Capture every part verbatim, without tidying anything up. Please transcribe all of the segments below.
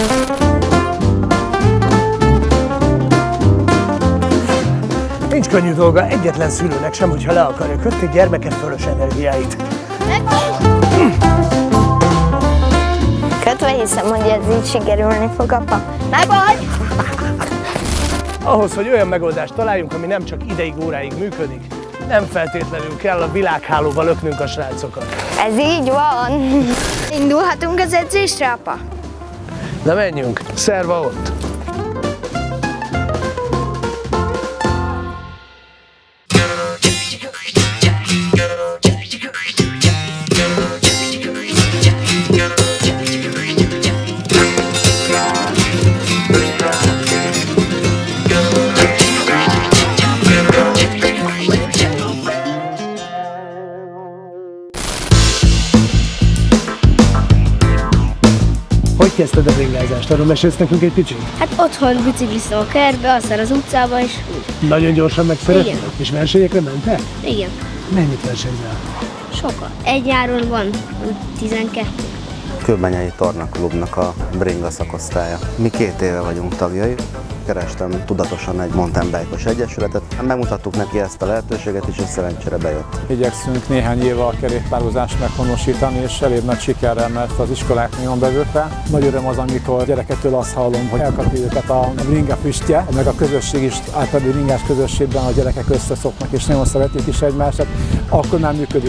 Nincs könnyű dolga egyetlen szülőnek sem, hogyha le akarja kötni gyermeke fölös energiáit. Kötve hiszem, hogy ez így sikerülni fog, apa. Ne baj! Ahhoz, hogy olyan megoldást találjunk, ami nem csak ideig, óráig működik, nem feltétlenül kell a világhálóba löknünk a srácokat. Ez így van. Indulhatunk az edzésre, apa? Na menjünk, szerva ott! Hogy kezdted a bringázást? Arról mesélsz nekünk egy kicsit? Hát otthon bicikliztem a kertbe, aztán az utcába is. Nagyon gyorsan megszeretted? Igen. És versenyekre mentek? Igen. Mennyit versenyzel? Sokat. Egy nyáron van tizenkettő. Kőbányai Tornaklubnak a bringa szakosztálya. Mi két éve vagyunk tagjai. Kerestem tudatosan egy mountain bike-os egyesületet. Megmutattuk neki ezt a lehetőséget is, és szerencsére bejött. Igyekszünk néhány éve a kerékpározást meghonosítani, és elég nagy sikerrel, mert az iskolák nyomon bevőkre. Nagy öröm az, amikor gyerekektől azt hallom, hogy elkapja őket a bringa füstje, meg a közösség is, általában bringás közösségben a gyerekek összeszoknak, és nagyon szeretik is egymást, akkor már működik.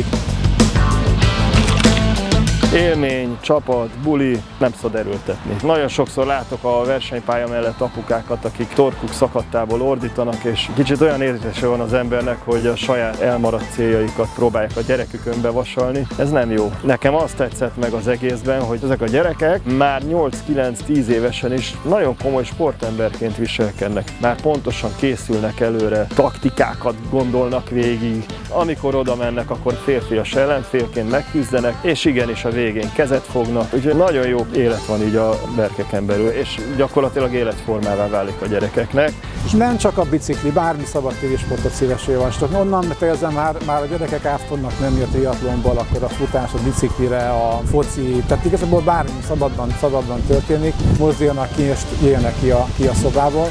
Élmény, csapat, buli, nem szabad erőltetni. Nagyon sokszor látok a versenypálya mellett apukákat, akik torkuk szakadtából ordítanak, és kicsit olyan érzése van az embernek, hogy a saját elmaradt céljaikat próbálják a gyerekükön bevasalni. Ez nem jó. Nekem azt tetszett meg az egészben, hogy ezek a gyerekek már nyolc-kilenc-tíz évesen is nagyon komoly sportemberként viselkednek. Már pontosan készülnek előre, taktikákat gondolnak végig. Amikor oda mennek, akkor férfias ellenfélként megküzdenek, és igenis a végén kezet fognak, úgyhogy nagyon jó élet van így a berkeken belül, és gyakorlatilag életformává válik a gyerekeknek. És nem csak a bicikli, bármi szabadtéri sportot szívesen javaslok. Onnan, mert érzem, már, már a gyerekek át fognak menni a triatlonból, akkor a futás, a biciklire, a foci, tehát igazából bármi szabadban, szabadban történik, mozduljanak ki és jöjjenek ki a, ki a szobából.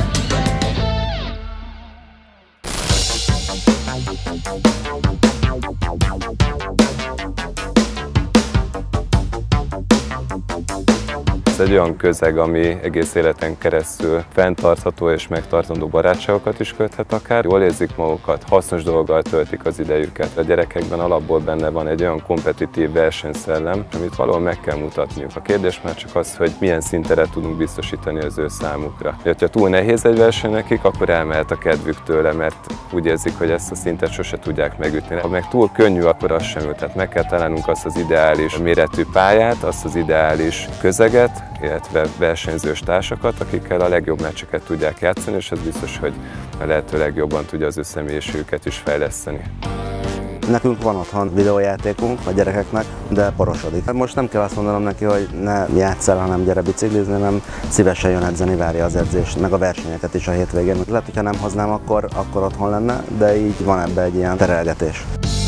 Ez egy olyan közeg, ami egész életen keresztül fenntartható és megtartandó barátságokat is köthet akár. Jól érzik magukat, hasznos dolggal töltik az idejüket. A gyerekekben alapból benne van egy olyan kompetitív versenyszellem, amit valahol meg kell mutatniuk. A kérdés már csak az, hogy milyen szinteret tudunk biztosítani az ő számukra. Ha túl nehéz egy verseny nekik, akkor elmehet a kedvük tőle, mert úgy érzik, hogy ezt a szintet sose tudják megütni. Ha meg túl könnyű, akkor az sem ül. Tehát meg kell találnunk azt az ideális méretű pályát, azt az ideális közeget, illetve versenyzős társakat, akikkel a legjobb meccseket tudják játszani, és ez biztos, hogy a lehető legjobban tudja az ő személyiségüket is fejleszteni. Nekünk van otthon videójátékunk a gyerekeknek, de porosodik. Most nem kell azt mondanom neki, hogy ne játsz el, hanem gyere biciklizni, hanem szívesen jön edzeni, várja az edzést, meg a versenyeket is a hétvégén. Lehet, hogyha nem hoznám, akkor, akkor otthon lenne, de így van ebbe egy ilyen terelgetés.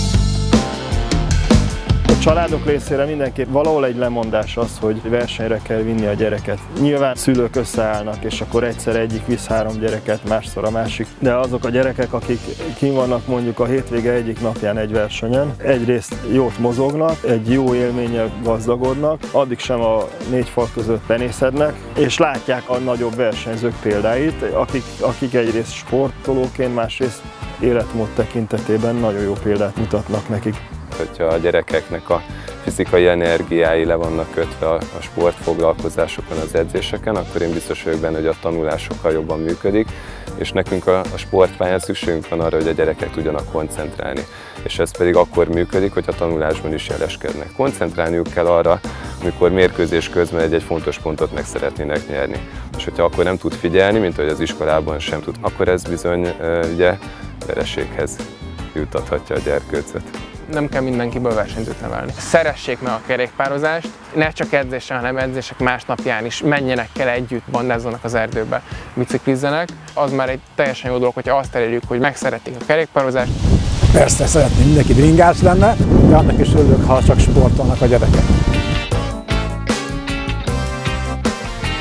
A családok részére mindenképp valahol egy lemondás az, hogy versenyre kell vinni a gyereket. Nyilván szülők összeállnak, és akkor egyszer egyik visz három gyereket, másszor a másik. De azok a gyerekek, akik kint vannak mondjuk a hétvége egyik napján egy versenyen, egyrészt jót mozognak, egy jó élménnyel gazdagodnak, addig sem a négy fal között penészednek, és látják a nagyobb versenyzők példáit, akik, akik egyrészt sportolóként, másrészt életmód tekintetében nagyon jó példát mutatnak nekik. Hogyha a gyerekeknek a fizikai energiái le vannak kötve a sportfoglalkozásokon, az edzéseken, akkor én biztos vagyok benne, hogy a tanulás sokkal jobban működik, és nekünk a, a sportpályán szükségünk van arra, hogy a gyerekek tudjanak koncentrálni. És ez pedig akkor működik, hogy a tanulásban is jeleskednek. Koncentrálniuk kell arra, amikor mérkőzés közben egy-egy fontos pontot meg szeretnének nyerni. És hogyha akkor nem tud figyelni, mint ahogy az iskolában sem tud, akkor ez bizony ugye, vereséghez juttathatja a gyerkőcöt. Nem kell mindenkiből versenyzőt nevelni. Szeressék meg a kerékpározást, ne csak edzésen, hanem edzések másnapján is menjenek el együtt, bandázzanak az erdőbe, biciklizzenek. Az már egy teljesen jó dolog, hogyha azt elérjük, hogy megszeretik a kerékpározást. Persze szeretném mindenki bringás lenne, de annak is örülök, ha csak sportolnak a gyerekek.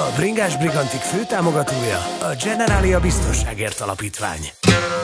A Bringás Brigantik főtámogatója a Generalia Biztonságért Alapítvány.